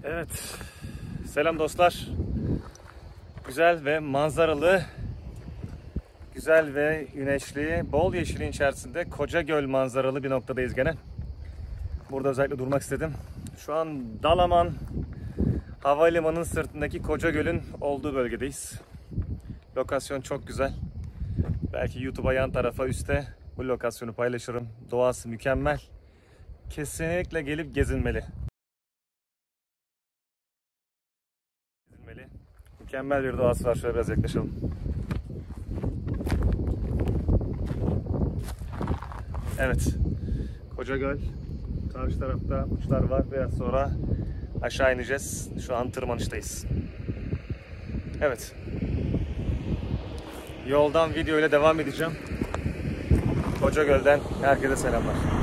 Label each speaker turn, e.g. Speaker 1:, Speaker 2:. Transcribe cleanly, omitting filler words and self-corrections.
Speaker 1: Evet, selam dostlar. Güzel ve manzaralı, güzel ve güneşli, bol yeşilin içerisinde Kocagöl manzaralı bir noktadayız gene. Burada özellikle durmak istedim. Şu an Dalaman Havalimanı'nın sırtındaki Kocagöl'ün olduğu bölgedeyiz. Lokasyon çok güzel. Belki YouTube'a yan tarafa üstte bu lokasyonu paylaşırım. Doğası mükemmel. Kesinlikle gelip gezinmeli. Mükemmel bir doğası var. Şöyle biraz yaklaşalım. Evet. Kocagöl. Karşı tarafta uçlar var. Biraz sonra aşağı ineceğiz. Şu an tırmanıştayız. Evet. Yoldan video ile devam edeceğim. Kocagöl'den herkese selamlar.